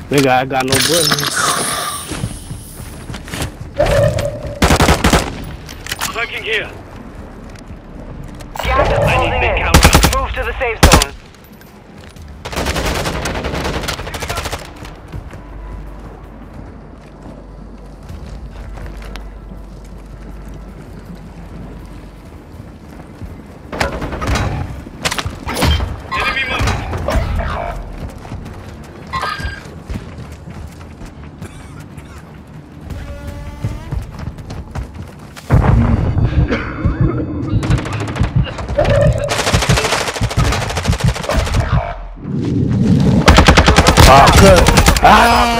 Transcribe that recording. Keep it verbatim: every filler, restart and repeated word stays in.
Nigga, I got no buttons. Flanking here. Gas is I need closing big in. counter. Move to the safe zone. Enemy movement. Ah, cut. Ah!